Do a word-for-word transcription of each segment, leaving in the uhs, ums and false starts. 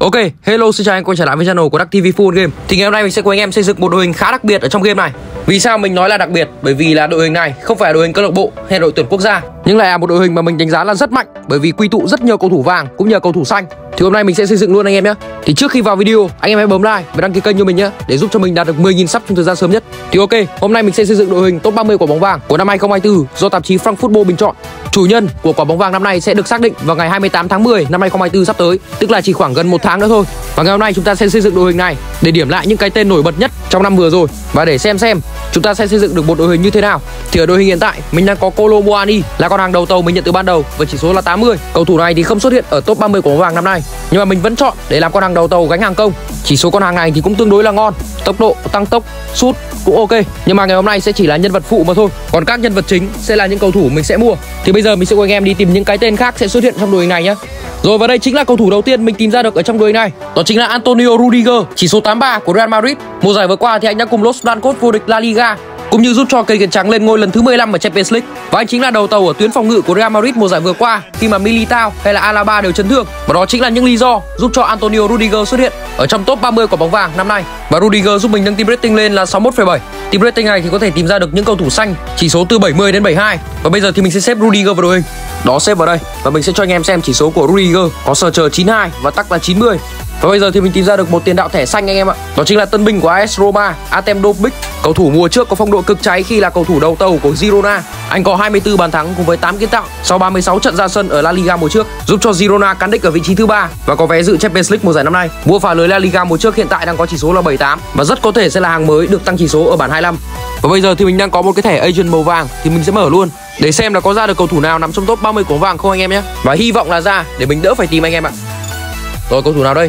Ok, hello, xin chào anh quay trở lại với channel của Đắc ti vi Full Game. Thì ngày hôm nay mình sẽ cùng anh em xây dựng một đội hình khá đặc biệt ở trong game này. Vì sao mình nói là đặc biệt? Bởi vì là đội hình này không phải là đội hình câu lạc bộ hay đội tuyển quốc gia, nhưng lại là một đội hình mà mình đánh giá là rất mạnh, bởi vì quy tụ rất nhiều cầu thủ vàng cũng như cầu thủ xanh. Thì hôm nay mình sẽ xây dựng luôn anh em nhé. Thì trước khi vào video, anh em hãy bấm like và đăng ký kênh cho mình nhé, để giúp cho mình đạt được mười nghìn sub trong thời gian sớm nhất. Thì ok, hôm nay mình sẽ xây dựng đội hình top ba mươi quả bóng vàng của năm hai không hai tư do tạp chí Frankfurt bình chọn. Chủ nhân của quả bóng vàng năm nay sẽ được xác định vào ngày hai mươi tám tháng mười năm hai không hai tư sắp tới, tức là chỉ khoảng gần một tháng nữa thôi. Và ngày hôm nay chúng ta sẽ xây dựng đội hình này để điểm lại những cái tên nổi bật nhất trong năm vừa rồi và để xem xem chúng ta sẽ xây dựng được một đội hình như thế nào. Thì ở đội hình hiện tại mình đang có Kolo Muani là con hàng đầu tàu mình nhận từ ban đầu với chỉ số là tám mươi. Cầu thủ này thì không xuất hiện ở top ba mươi quả bóng vàng năm nay, nhưng mà mình vẫn chọn để làm con hàng đầu tàu gánh hàng công. Chỉ số con hàng này thì cũng tương đối là ngon, tốc độ, tăng tốc, sút cũng ok. Nhưng mà ngày hôm nay sẽ chỉ là nhân vật phụ mà thôi, còn các nhân vật chính sẽ là những cầu thủ mình sẽ mua. Thì bây giờ mình sẽ cùng anh em đi tìm những cái tên khác sẽ xuất hiện trong đội hình này nhé. Rồi, và đây chính là cầu thủ đầu tiên mình tìm ra được ở trong đội hình này, đó chính là Antonio Rudiger, chỉ số tám mươi ba của Real Madrid. Mùa giải vừa qua thì anh đã cùng Los Blancos vô địch La Liga, cũng như giúp cho cây kiến trắng lên ngôi lần thứ mười lăm ở Champions League. Và anh chính là đầu tàu ở tuyến phòng ngự của Real Madrid mùa giải vừa qua khi mà Militao hay là Alaba đều chấn thương. Và đó chính là những lý do giúp cho Antonio Rudiger xuất hiện ở trong top ba mươi quả bóng vàng năm nay. Và Rudiger giúp mình nâng team rating lên là sáu mươi mốt phẩy bảy. Team rating này thì có thể tìm ra được những cầu thủ xanh chỉ số từ bảy mươi đến bảy mươi hai. Và bây giờ thì mình sẽ xếp Rudiger vào đội hình. Đó, xếp vào đây và mình sẽ cho anh em xem chỉ số của Rudiger có sờ chờ chín mươi hai và tắc là chín mươi. Và bây giờ thì mình tìm ra được một tiền đạo thẻ xanh anh em ạ. Đó chính là tân binh của a ét Roma, Artem Dovbyk. Cầu thủ mùa trước có phong độ cực cháy khi là cầu thủ đầu tàu của Girona. Anh có hai mươi tư bàn thắng cùng với tám kiến tạo sau ba mươi sáu trận ra sân ở La Liga mùa trước, giúp cho Girona cán đích ở vị trí thứ ba và có vé dự Champions League mùa giải năm nay. Vua phá lưới La Liga mùa trước hiện tại đang có chỉ số là bảy mươi tám và rất có thể sẽ là hàng mới được tăng chỉ số ở bảng hai mươi lăm. Và bây giờ thì mình đang có một cái thẻ agent màu vàng thì mình sẽ mở luôn để xem là có ra được cầu thủ nào nằm trong top ba mươi quả bóng vàng không anh em nhé. Và hy vọng là ra để mình đỡ phải tìm anh em ạ. Rồi, cầu thủ nào đây?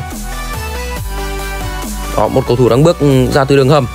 Đó, một cầu thủ đang bước ra từ đường hầm.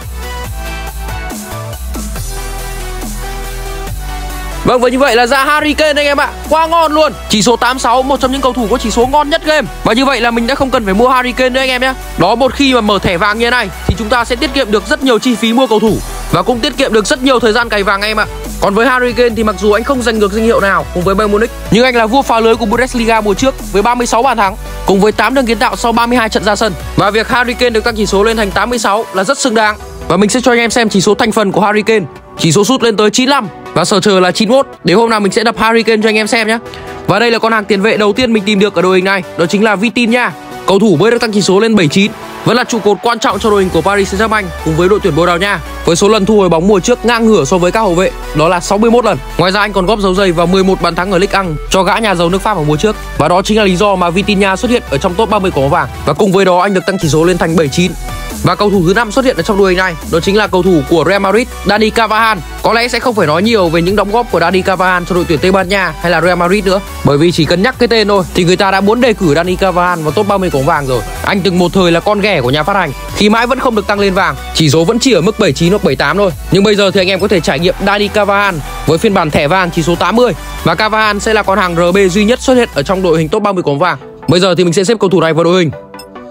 Vâng, và như vậy là ra Harry Kane anh em ạ. Quá ngon luôn. Chỉ số tám mươi sáu, một trong những cầu thủ có chỉ số ngon nhất game. Và như vậy là mình đã không cần phải mua Harry Kane nữa anh em nhé. Đó, một khi mà mở thẻ vàng như thế này thì chúng ta sẽ tiết kiệm được rất nhiều chi phí mua cầu thủ và cũng tiết kiệm được rất nhiều thời gian cày vàng anh em ạ. Còn với Harry Kane thì mặc dù anh không giành được danh hiệu nào cùng với Bayern Munich, nhưng anh là vua phá lưới của Bundesliga mùa trước với ba mươi sáu bàn thắng cùng với tám đường kiến tạo sau ba mươi hai trận ra sân. Và việc Harry Kane được tăng chỉ số lên thành tám mươi sáu là rất xứng đáng. Và mình sẽ cho anh em xem chỉ số thành phần của Harry Kane. Chỉ số sút lên tới chín mươi lăm và sở chờ là chín mươi mốt. Để hôm nào mình sẽ đập Harry Kane cho anh em xem nhé. Và đây là con hàng tiền vệ đầu tiên mình tìm được ở đội hình này, đó chính là Vitinha. Cầu thủ mới được tăng chỉ số lên bảy mươi chín, vẫn là trụ cột quan trọng cho đội hình của Paris Saint-Germain cùng với đội tuyển Bồ Đào Nha, với số lần thu hồi bóng mùa trước ngang ngửa so với các hậu vệ, đó là sáu mươi mốt lần. Ngoài ra anh còn góp dấu giày vào mười một bàn thắng ở Ligue một cho gã nhà giàu nước Pháp ở mùa trước. Và đó chính là lý do mà Vitinha xuất hiện ở trong top ba mươi quả bóng vàng. Và cùng với đó anh được tăng chỉ số lên thành bảy mươi chín. Và cầu thủ thứ năm xuất hiện ở trong đội hình này, đó chính là cầu thủ của Real Madrid, Dani Carvajal. Có lẽ sẽ không phải nói nhiều về những đóng góp của Dani Carvajal cho đội tuyển Tây Ban Nha hay là Real Madrid nữa, bởi vì chỉ cần nhắc cái tên thôi thì người ta đã muốn đề cử Dani Carvajal vào top ba mươi quả bóng vàng rồi. Anh từng một thời là con ghẻ của nhà phát hành khi mãi vẫn không được tăng lên vàng, chỉ số vẫn chỉ ở mức bảy mươi chín hoặc bảy mươi tám thôi. Nhưng bây giờ thì anh em có thể trải nghiệm Dani Carvajal với phiên bản thẻ vàng chỉ số tám mươi, và Carvajal sẽ là con hàng rờ bê duy nhất xuất hiện ở trong đội hình top ba mươi quả bóng vàng. Bây giờ thì mình sẽ xếp cầu thủ này vào đội hình.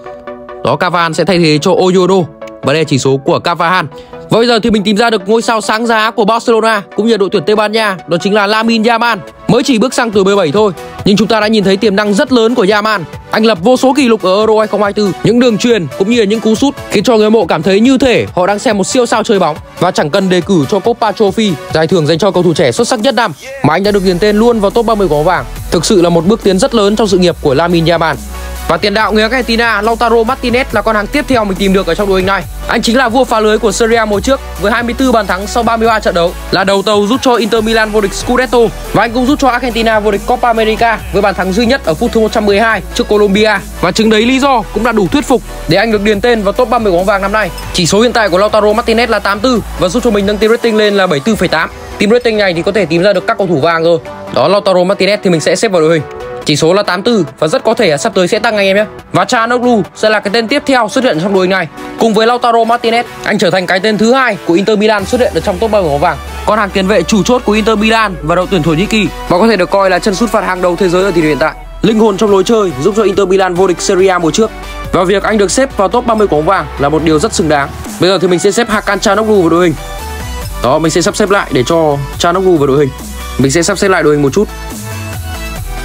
Đó, Carvajal sẽ thay thế cho Oyodo. Và đây là chỉ số của Carvajal. Và bây giờ thì mình tìm ra được ngôi sao sáng giá của Barcelona cũng như đội tuyển Tây Ban Nha, đó chính là Lamine Yamal. Mới chỉ bước sang tuổi mười bảy thôi, nhưng chúng ta đã nhìn thấy tiềm năng rất lớn của Yamal. Anh lập vô số kỷ lục ở Euro hai không hai tư, những đường truyền cũng như là những cú sút khiến cho người hâm mộ cảm thấy như thể họ đang xem một siêu sao chơi bóng. Và chẳng cần đề cử cho Copa Trophy, giải thưởng dành cho cầu thủ trẻ xuất sắc nhất năm, mà anh đã được điền tên luôn vào top ba mươi quả bóng vàng. Thực sự là một bước tiến rất lớn trong sự nghiệp của Lamine Yamal. Và tiền đạo người Argentina Lautaro Martinez là con hàng tiếp theo mình tìm được ở trong đội hình này. Anh chính là vua phá lưới của Serie A mùa trước với hai mươi tư bàn thắng sau ba mươi ba trận đấu, là đầu tàu giúp cho Inter Milan vô địch Scudetto, và anh cũng giúp cho Argentina vô địch Copa America với bàn thắng duy nhất ở phút thứ một trăm mười hai trước Colombia. Và chứng đấy lý do cũng là đủ thuyết phục để anh được điền tên vào top ba mươi quả bóng vàng năm nay. Chỉ số hiện tại của Lautaro Martinez là tám mươi tư và giúp cho mình nâng team rating lên là bảy mươi tư phẩy tám. Team rating này thì có thể tìm ra được các cầu thủ vàng rồi. Đó, Lautaro Martinez thì mình sẽ xếp vào đội hình. Chỉ số là tám mươi tư và rất có thể là sắp tới sẽ tăng anh em nhé. Và Çalhanoğlu sẽ là cái tên tiếp theo xuất hiện trong đội hình này. Cùng với Lautaro Martinez, anh trở thành cái tên thứ hai của Inter Milan xuất hiện ở trong top ba mươi quả bóng vàng. Con hàng tiền vệ chủ chốt của Inter Milan và đội tuyển Thổ Nhĩ Kỳ, và có thể được coi là chân sút phạt hàng đầu thế giới ở thời điểm hiện tại. Linh hồn trong lối chơi giúp cho Inter Milan vô địch Serie A mùa trước. Và việc anh được xếp vào top ba mươi quả bóng vàng là một điều rất xứng đáng. Bây giờ thì mình sẽ xếp Hakan Çalhanoğlu vào đội hình. Đó, mình sẽ sắp xếp lại để cho Çalhanoğlu vào đội hình. Mình sẽ sắp xếp lại đội hình một chút.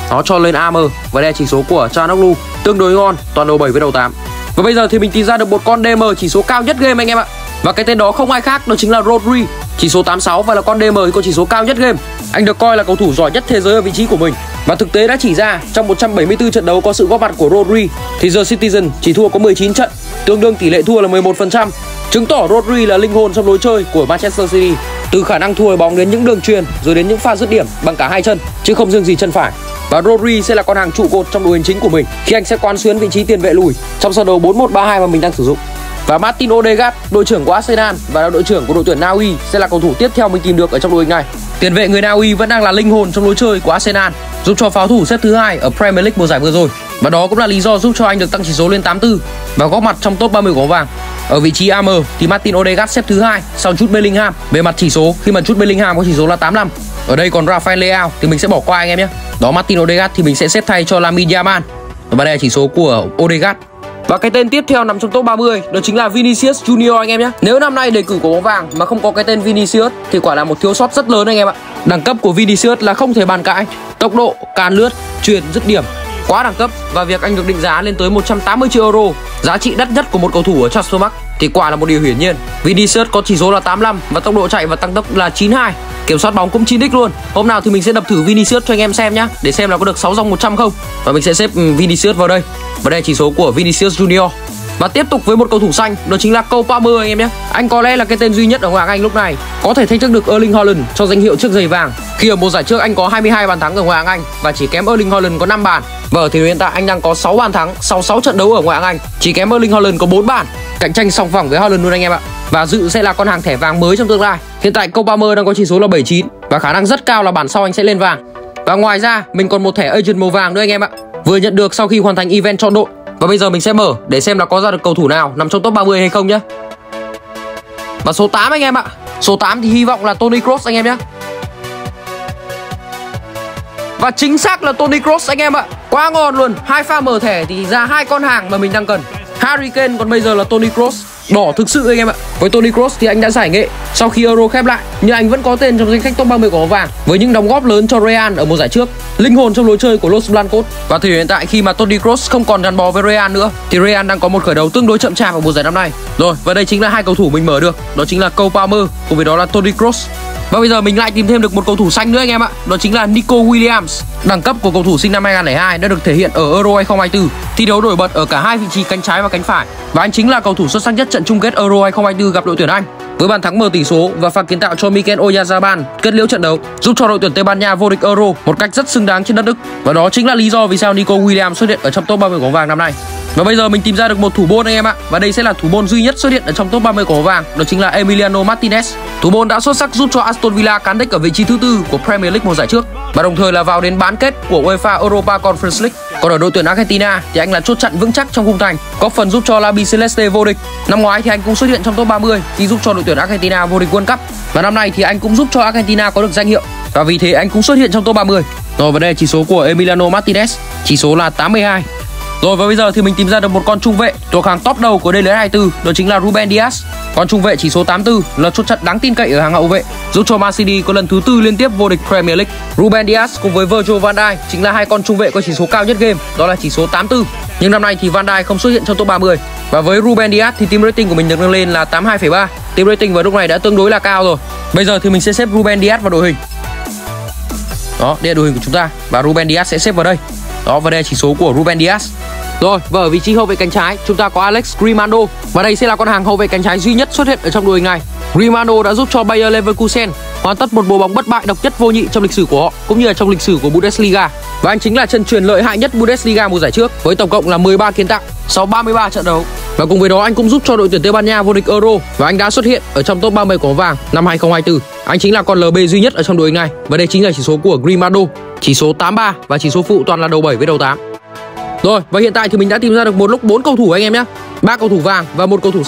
Nó cho lên armor và đây là chỉ số của Çalhanoğlu, tương đối ngon, toàn đầu bảy với đầu tám. Và bây giờ thì mình tìm ra được một con đê em chỉ số cao nhất game anh em ạ. Và cái tên đó không ai khác, đó chính là Rodri, chỉ số tám mươi sáu và là con đê em có chỉ số cao nhất game. Anh được coi là cầu thủ giỏi nhất thế giới ở vị trí của mình. Và thực tế đã chỉ ra trong một trăm bảy mươi tư trận đấu có sự góp mặt của Rodri thì The Citizen chỉ thua có mười chín trận, tương đương tỷ lệ thua là mười một phần trăm, chứng tỏ Rodri là linh hồn trong lối chơi của Manchester City. Từ khả năng thua bóng đến những đường truyền rồi đến những pha dứt điểm bằng cả hai chân chứ không riêng gì chân phải. Và Rodri sẽ là con hàng trụ cột trong đội hình chính của mình khi anh sẽ quán xuyến vị trí tiền vệ lùi trong sơ đồ bốn một ba hai mà mình đang sử dụng. Và Martin Odegaard, đội trưởng của Arsenal và là đội trưởng của đội tuyển Na Uy sẽ là cầu thủ tiếp theo mình tìm được ở trong đội hình này. Tiền vệ người Na Uy vẫn đang là linh hồn trong lối chơi của Arsenal, giúp cho pháo thủ xếp thứ hai ở Premier League mùa giải vừa rồi. Và đó cũng là lý do giúp cho anh được tăng chỉ số lên tám mươi tư và góp mặt trong top ba mươi của bóng vàng. Ở vị trí a em thì Martin Odegaard xếp thứ hai sau Jude Bellingham về mặt chỉ số, khi mà Jude Bellingham có chỉ số là tám mươi lăm. Ở đây còn Rafael Leao thì mình sẽ bỏ qua anh em nhé. Đó, Martin Odegaard thì mình sẽ xếp thay cho Lamine Yamal. Và đây là chỉ số của Odegaard. Và cái tên tiếp theo nằm trong top ba mươi đó chính là Vinicius Junior anh em nhé. Nếu năm nay đề cử của bóng vàng mà không có cái tên Vinicius thì quả là một thiếu sót rất lớn anh em ạ. Đẳng cấp của Vinicius là không thể bàn cãi, tốc độ, càn lướt, chuyền, dứt điểm quá đẳng cấp, và việc anh được định giá lên tới một trăm tám mươi triệu euro, giá trị đắt nhất của một cầu thủ ở Transfermarkt, thì quả là một điều hiển nhiên. Vinicius có chỉ số là tám mươi lăm và tốc độ chạy và tăng tốc là chín mươi hai, kiểm soát bóng cũng chín x luôn. Hôm nào thì mình sẽ đập thử Vinicius cho anh em xem nhá, để xem là có được sáu dòng một trăm không. Và mình sẽ xếp Vinicius vào đây. Và đây là chỉ số của Vinicius Junior. Và tiếp tục với một cầu thủ xanh, đó chính là Cole Palmer anh em nhé. Anh có lẽ là cái tên duy nhất ở Ngoại hạng Anh lúc này có thể thách thức được Erling Haaland cho danh hiệu chiếc giày vàng, khi ở mùa giải trước anh có hai mươi hai bàn thắng ở Ngoại hạng Anh và chỉ kém Erling Haaland có năm bàn. Và ở thời điểm hiện tại anh đang có sáu bàn thắng sau sáu trận đấu ở Ngoại hạng Anh, chỉ kém Erling Haaland có bốn bàn. Cạnh tranh song phẳng với Haaland luôn anh em ạ. Và dự sẽ là con hàng thẻ vàng mới trong tương lai. Hiện tại Cole Palmer đang có chỉ số là bảy mươi chín và khả năng rất cao là bản sau anh sẽ lên vàng. Và ngoài ra mình còn một thẻ agent màu vàng nữa anh em ạ, vừa nhận được sau khi hoàn thành event chọn đội. Và bây giờ mình sẽ mở để xem là có ra được cầu thủ nào nằm trong top ba mươi hay không nhé. Và số tám anh em ạ. Số tám thì hy vọng là Toni Kroos anh em nhé. Và chính xác là Toni Kroos anh em ạ. Quá ngon luôn. Hai pha mở thẻ thì ra hai con hàng mà mình đang cần. Harry Kane còn bây giờ là Toni Kroos. Đỏ thực sự anh em ạ. Với Toni Kroos thì anh đã giải nghệ sau khi Euro khép lại, nhưng anh vẫn có tên trong danh sách top ba mươi của bóng vàng với những đóng góp lớn cho Real ở mùa giải trước, linh hồn trong lối chơi của Los Blancos. Và thời điểm hiện tại khi mà Toni Kroos không còn gắn bó với Real nữa thì Real đang có một khởi đầu tương đối chậm chạp ở mùa giải năm nay. Rồi, và đây chính là hai cầu thủ mình mở được, đó chính là Cole Palmer cùng với đó là Toni Kroos. Và bây giờ mình lại tìm thêm được một cầu thủ xanh nữa anh em ạ, đó chính là Nico Williams. Đẳng cấp của cầu thủ sinh năm hai không không hai đã được thể hiện ở Euro hai không hai tư, thi đấu nổi bật ở cả hai vị trí cánh trái và cánh phải. Và anh chính là cầu thủ xuất sắc nhất trận chung kết Euro hai không hai tư gặp đội tuyển Anh, với bàn thắng mở tỷ số và pha kiến tạo cho Mikel Oyarzabal kết liễu trận đấu, giúp cho đội tuyển Tây Ban Nha vô địch Euro một cách rất xứng đáng trên đất Đức. Và đó chính là lý do vì sao Nico Williams xuất hiện ở trong top ba mươi của bóng vàng năm nay. Và bây giờ mình tìm ra được một thủ môn anh em ạ, và đây sẽ là thủ môn duy nhất xuất hiện ở trong top ba mươi của bóng vàng, đó chính là Emiliano Martinez. Thủ môn đã xuất sắc giúp cho Aston Villa cán đích ở vị trí thứ tư của Premier League mùa giải trước và đồng thời là vào đến bán kết của UEFA Europa Conference League. Còn ở đội tuyển Argentina thì anh là chốt chặn vững chắc trong khung thành, góp phần giúp cho La Celeste vô địch. Năm ngoái thì anh cũng xuất hiện trong top ba mươi khi giúp cho đội tuyển Argentina vô địch World Cup, và năm nay thì anh cũng giúp cho Argentina có được danh hiệu và vì thế anh cũng xuất hiện trong top ba mươi. Rồi, và đây là chỉ số của Emiliano Martinez, chỉ số là tám mươi hai. Rồi, và bây giờ thì mình tìm ra được một con trung vệ thuộc hàng top đầu của đê lờ hai mươi tư, đó chính là Ruben Dias. Con trung vệ chỉ số tám mươi tư là chốt chặn đáng tin cậy ở hàng hậu vệ, giúp cho Man City có lần thứ tư liên tiếp vô địch Premier League. Ruben Dias cùng với Virgil van Dijk chính là hai con trung vệ có chỉ số cao nhất game, đó là chỉ số tám mươi tư. Nhưng năm nay thì Van Dijk không xuất hiện trong top ba mươi. Và với Ruben Dias thì team rating của mình được nâng lên là tám mươi hai phẩy ba. Team rating vào lúc này đã tương đối là cao rồi. Bây giờ thì mình sẽ xếp Ruben Dias vào đội hình. Đó, đây là đội hình của chúng ta và Ruben Dias sẽ xếp vào đây. Đó, và đây là chỉ số của Ruben Dias. Rồi, và ở vị trí hậu vệ cánh trái chúng ta có Alex Grimaldo, và đây sẽ là con hàng hậu vệ cánh trái duy nhất xuất hiện ở trong đội hình này. Grimaldo đã giúp cho Bayer Leverkusen hoàn tất một mùa bóng bất bại độc nhất vô nhị trong lịch sử của họ cũng như là trong lịch sử của Bundesliga. Và anh chính là chân truyền lợi hại nhất Bundesliga mùa giải trước với tổng cộng là mười ba kiến tạo sau ba mươi ba trận đấu. Và cùng với đó anh cũng giúp cho đội tuyển Tây Ban Nha vô địch Euro và anh đã xuất hiện ở trong top ba mươi của bóng vàng năm hai không hai tư. Anh chính là con lờ bê duy nhất ở trong đội hình này và đây chính là chỉ số của Grimaldo, chỉ số tám mươi ba và chỉ số phụ toàn là đầu bảy với đầu tám. Rồi, và hiện tại thì mình đã tìm ra được một lúc bốn cầu thủ anh em nhé, ba cầu thủ vàng và một cầu thủ xanh.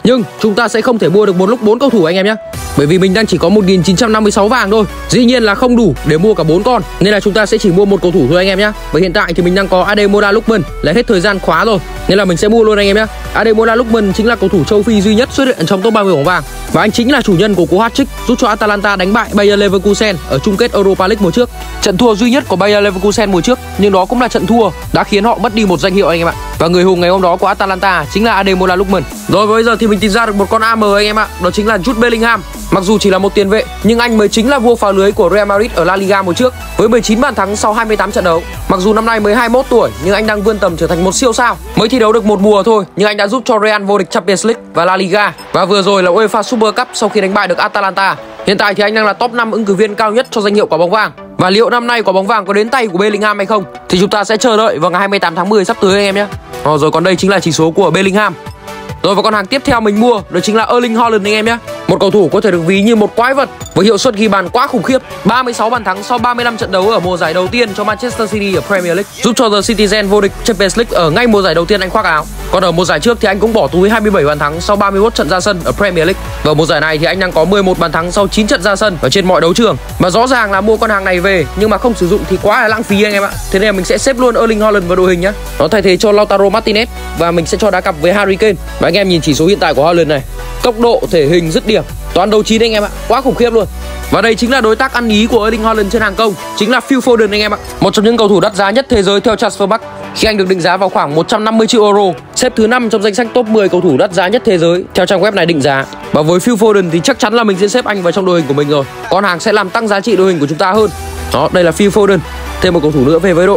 Nhưng chúng ta sẽ không thể mua được một lúc bốn cầu thủ anh em nhé. Bởi vì mình đang chỉ có một nghìn chín trăm năm mươi sáu vàng thôi. Dĩ nhiên là không đủ để mua cả bốn con, nên là chúng ta sẽ chỉ mua một cầu thủ thôi anh em nhé. Và hiện tại thì mình đang có Ademola Lookman, là hết thời gian khóa rồi, nên là mình sẽ mua luôn anh em nhé. Ademola Lookman chính là cầu thủ châu Phi duy nhất xuất hiện trong top ba mươi bóng vàng, và anh chính là chủ nhân của cú hat-trick giúp cho Atalanta đánh bại Bayer Leverkusen ở chung kết Europa League mùa trước. Trận thua duy nhất của Bayer Leverkusen mùa trước, nhưng đó cũng là trận thua đã khiến họ mất đi một danh hiệu anh em ạ. Và người hùng ngày hôm đó của Atalanta chính là Ademola Lookman. Rồi bây giờ thì mình tìm ra được một con a em anh em ạ, đó chính là Jude Bellingham. Mặc dù chỉ là một tiền vệ, nhưng anh mới chính là vua phá lưới của Real Madrid ở La Liga mùa trước với mười chín bàn thắng sau hai mươi tám trận đấu. Mặc dù năm nay mới hai mươi mốt tuổi, nhưng anh đang vươn tầm trở thành một siêu sao. Mới thi đấu được một mùa thôi, nhưng anh đã giúp cho Real vô địch Champions League và La Liga, và vừa rồi là UEFA Super Cup sau khi đánh bại được Atalanta. Hiện tại thì anh đang là top năm ứng cử viên cao nhất cho danh hiệu quả bóng vàng. Và liệu năm nay quả bóng vàng có đến tay của Bellingham hay không thì chúng ta sẽ chờ đợi vào ngày hai mươi tám tháng mười sắp tới anh em nhé. Rồi, rồi còn đây chính là chỉ số của Bellingham. Rồi và con hàng tiếp theo mình mua đó chính là Erling Haaland anh em nhé. Một cầu thủ có thể được ví như một quái vật với hiệu suất ghi bàn quá khủng khiếp, ba mươi sáu bàn thắng sau ba mươi lăm trận đấu ở mùa giải đầu tiên cho Manchester City ở Premier League, giúp cho The Citizen vô địch Champions League ở ngay mùa giải đầu tiên anh khoác áo. Còn ở mùa giải trước thì anh cũng bỏ túi hai mươi bảy bàn thắng sau ba mươi mốt trận ra sân ở Premier League. Và mùa giải này thì anh đang có mười một bàn thắng sau chín trận ra sân ở trên mọi đấu trường. Và rõ ràng là mua con hàng này về nhưng mà không sử dụng thì quá là lãng phí anh em ạ. Thế nên là mình sẽ xếp luôn Erling Haaland vào đội hình nhé. Nó thay thế cho Lautaro Martinez và mình sẽ cho đá cặp với Harry Kane. Và anh em nhìn chỉ số hiện tại của Haaland này, tốc độ, thể hình, dứt điểm, toàn đấu chín anh em ạ, quá khủng khiếp luôn. Và đây chính là đối tác ăn ý của Erling Haaland trên hàng công, chính là Phil Foden anh em ạ. Một trong những cầu thủ đắt giá nhất thế giới theo Transfermarkt, khi anh được định giá vào khoảng một trăm năm mươi triệu euro, xếp thứ năm trong danh sách top mười cầu thủ đắt giá nhất thế giới theo trang web này định giá. Và với Phil Foden thì chắc chắn là mình sẽ xếp anh vào trong đội hình của mình rồi. Con hàng sẽ làm tăng giá trị đội hình của chúng ta hơn. Đó, đây là Phil Foden, thêm một cầu thủ nữa về với đội.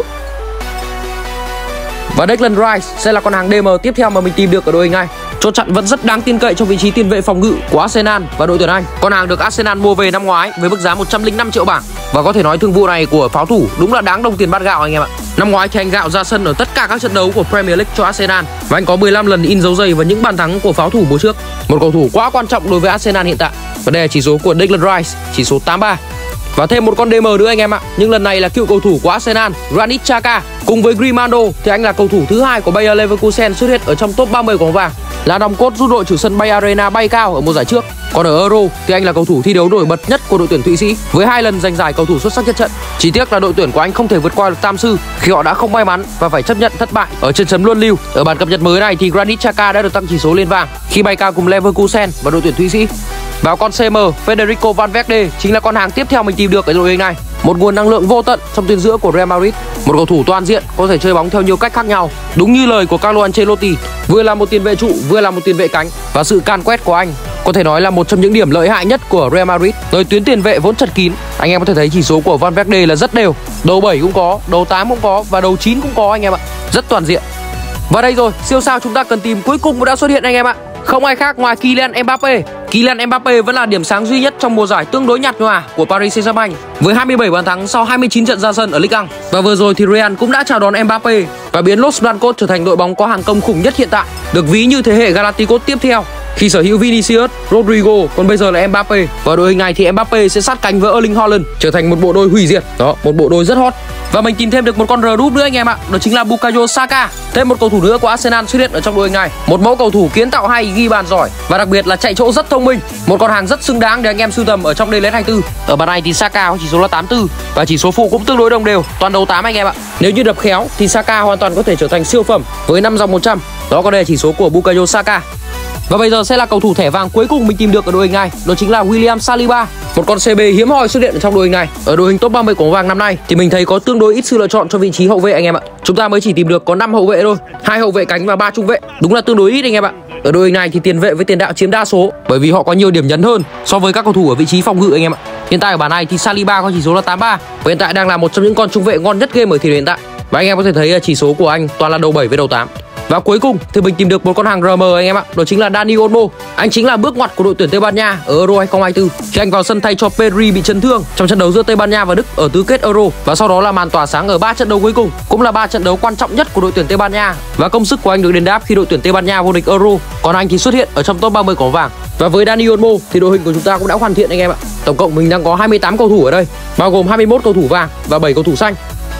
Và Declan Rice sẽ là con hàng đê em tiếp theo mà mình tìm được ở đội hình này. Chốt chặn vẫn rất đáng tin cậy trong vị trí tiền vệ phòng ngự của Arsenal và đội tuyển Anh. Con hàng được Arsenal mua về năm ngoái với mức giá một trăm lẻ năm triệu bảng. Và có thể nói thương vụ này của pháo thủ đúng là đáng đồng tiền bát gạo anh em ạ. Năm ngoái thì anh gạo ra sân ở tất cả các trận đấu của Premier League cho Arsenal, và anh có mười lăm lần in dấu giày và những bàn thắng của pháo thủ mùa trước. Một cầu thủ quá quan trọng đối với Arsenal hiện tại. Và đây là chỉ số của Declan Rice, chỉ số tám mươi ba. Và thêm một con đê em nữa anh em ạ, nhưng lần này là cựu cầu thủ của Arsenal, Granit Xhaka. Cùng với Grimaldo thì anh là cầu thủ thứ hai của Bayer Leverkusen xuất hiện ở trong top ba mươi của bóng vàng, là đồng cốt giúp đội chủ sân Bay Arena bay cao ở mùa giải trước. Còn ở Euro thì anh là cầu thủ thi đấu nổi bật nhất của đội tuyển Thụy Sĩ với hai lần giành giải cầu thủ xuất sắc nhất trận. Chỉ tiếc là đội tuyển của anh không thể vượt qua được tam sư khi họ đã không may mắn và phải chấp nhận thất bại ở trận chấm luân lưu. Ở bản cập nhật mới này thì Granit Xhaka đã được tăng chỉ số lên vàng khi bay cao cùng Leverkusen và đội tuyển Thụy Sĩ. Và con xê em Federico Valverde chính là con hàng tiếp theo mình tìm được ở đội hình này. Một nguồn năng lượng vô tận trong tuyến giữa của Real Madrid. Một cầu thủ toàn diện, có thể chơi bóng theo nhiều cách khác nhau. Đúng như lời của Carlo Ancelotti, vừa là một tiền vệ trụ, vừa là một tiền vệ cánh. Và sự can quét của anh có thể nói là một trong những điểm lợi hại nhất của Real Madrid. Nơi tuyến tiền vệ vốn chật kín, anh em có thể thấy chỉ số của Valverde là rất đều. Đầu bảy cũng có, đầu tám cũng có và đầu chín cũng có anh em ạ. Rất toàn diện. Và đây rồi, siêu sao chúng ta cần tìm cuối cùng cũng đã xuất hiện anh em ạ. Không ai khác ngoài Kylian Mbappe. Kylian Mbappe vẫn là điểm sáng duy nhất trong mùa giải tương đối nhạt nhòa của Paris Saint-Germain với hai mươi bảy bàn thắng sau hai mươi chín trận ra sân ở Ligue một. Và vừa rồi thì Real cũng đã chào đón Mbappe và biến Los Blancos trở thành đội bóng có hàng công khủng nhất hiện tại, được ví như thế hệ Galacticos tiếp theo khi sở hữu Vinicius, Rodrigo, còn bây giờ là Mbappe. Và đội hình này thì Mbappe sẽ sát cánh với Erling Haaland, trở thành một bộ đôi hủy diệt. Đó, một bộ đôi rất hot. Và mình tìm thêm được một con R đúp nữa anh em ạ, đó chính là Bukayo Saka. Thêm một cầu thủ nữa của Arsenal xuất hiện ở trong đội hình này. Một mẫu cầu thủ kiến tạo hay, ghi bàn giỏi và đặc biệt là chạy chỗ rất thông minh. Một con hàng rất xứng đáng để anh em sưu tầm ở trong Daily hai mươi tư. Ở bàn này thì Saka có chỉ số là tám mươi tư và chỉ số phụ cũng tương đối đồng đều, toàn đầu tám anh em ạ. Nếu như đập khéo thì Saka hoàn toàn có thể trở thành siêu phẩm với năm dòng một trăm. Đó, có đây là chỉ số của Bukayo Saka. Và bây giờ sẽ là cầu thủ thẻ vàng cuối cùng mình tìm được ở đội hình này, đó chính là William Saliba. Một con xê bê hiếm hoi xuất hiện ở trong đội hình này. Ở đội hình top ba mươi của bóng vàng năm nay thì mình thấy có tương đối ít sự lựa chọn cho vị trí hậu vệ anh em ạ. Chúng ta mới chỉ tìm được có năm hậu vệ thôi, hai hậu vệ cánh và ba trung vệ. Đúng là tương đối ít anh em ạ. Ở đội hình này thì tiền vệ với tiền đạo chiếm đa số bởi vì họ có nhiều điểm nhấn hơn so với các cầu thủ ở vị trí phòng ngự anh em ạ. Hiện tại ở bản này thì Saliba có chỉ số là tám mươi ba và hiện tại đang là một trong những con trung vệ ngon nhất game ở thời điểm hiện tại. Và anh em có thể thấy chỉ số của anh toàn là đầu bảy với đầu tám. Và cuối cùng thì mình tìm được một con hàng rờ em anh em ạ, đó chính là Dani Olmo. Anh chính là bước ngoặt của đội tuyển Tây Ban Nha ở Euro hai không hai tư khi anh vào sân thay cho Pedri bị chấn thương trong trận đấu giữa Tây Ban Nha và Đức ở tứ kết Euro, và sau đó là màn tỏa sáng ở ba trận đấu cuối cùng, cũng là ba trận đấu quan trọng nhất của đội tuyển Tây Ban Nha, và công sức của anh được đền đáp khi đội tuyển Tây Ban Nha vô địch Euro. Còn anh thì xuất hiện ở trong top ba mươi của vàng. Và với Dani Olmo thì đội hình của chúng ta cũng đã hoàn thiện anh em ạ. Tổng cộng mình đang có hai mươi tám cầu thủ ở đây, bao gồm hai mươi mốt cầu thủ vàng và bảy cầu thủ xanh.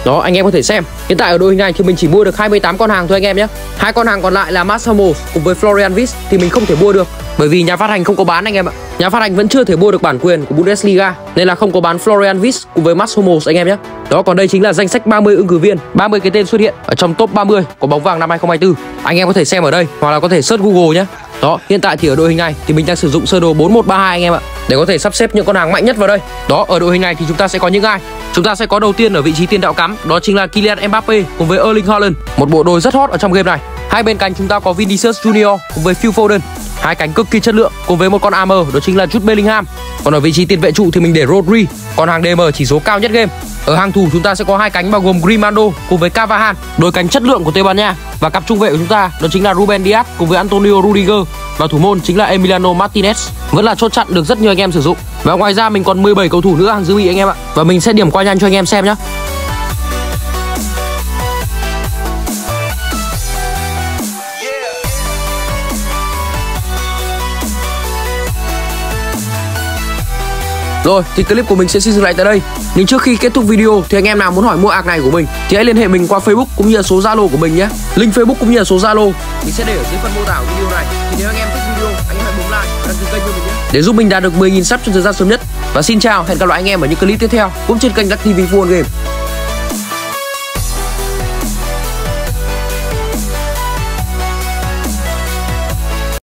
Đó, anh em có thể xem. Hiện tại ở đội hình này thì mình chỉ mua được hai mươi tám con hàng thôi anh em nhé. Hai con hàng còn lại là Mats Hummels cùng với Florian Wirtz thì mình không thể mua được, bởi vì nhà phát hành không có bán anh em ạ. Nhà phát hành vẫn chưa thể mua được bản quyền của Bundesliga nên là không có bán Florian Wirtz cùng với Mats Hummels anh em nhé. Đó, còn đây chính là danh sách ba mươi ứng cử viên, ba mươi cái tên xuất hiện ở trong top ba mươi của bóng vàng năm hai không hai tư. Anh em có thể xem ở đây hoặc là có thể search Google nhé. Đó, hiện tại thì ở đội hình này thì mình đang sử dụng sơ đồ bốn một ba hai anh em ạ, để có thể sắp xếp những con hàng mạnh nhất vào đây. Đó, ở đội hình này thì chúng ta sẽ có những ai? Chúng ta sẽ có đầu tiên ở vị trí tiền đạo cắm, đó chính là Kylian Mbappe cùng với Erling Haaland, một bộ đôi rất hot ở trong game này. Hai bên cánh chúng ta có Vinicius Junior cùng với Phil Foden, hai cánh cực kỳ chất lượng cùng với một con a em, đó chính là Jude Bellingham. Còn ở vị trí tiền vệ trụ thì mình để Rodri, còn hàng đê em chỉ số cao nhất game. Ở hàng thủ chúng ta sẽ có hai cánh bao gồm Grimaldo cùng với Carvajal, đôi cánh chất lượng của Tây Ban Nha. Và cặp trung vệ của chúng ta đó chính là Ruben Dias cùng với Antonio Rudiger, và thủ môn chính là Emiliano Martinez, vẫn là chốt chặn được rất nhiều anh em sử dụng. Và ngoài ra mình còn mười bảy cầu thủ nữa hàng dự bị anh em ạ, và mình sẽ điểm qua nhanh cho anh em xem nhé. Rồi, thì clip của mình sẽ xin dừng lại tại đây. Nhưng trước khi kết thúc video thì anh em nào muốn hỏi mua ạc này của mình thì hãy liên hệ mình qua Facebook cũng như là số Zalo của mình nhé. Link Facebook cũng như là số Zalo mình sẽ để ở dưới phần mô tả của video này. Thì nếu anh em thích video, anh em hãy bấm like và đăng ký kênh cho mình nhé, để giúp mình đạt được mười nghìn sub trong thời gian sớm nhất. Và xin chào, hẹn gặp lại anh em ở những clip tiếp theo cũng trên kênh Lucky ti vi Full Game.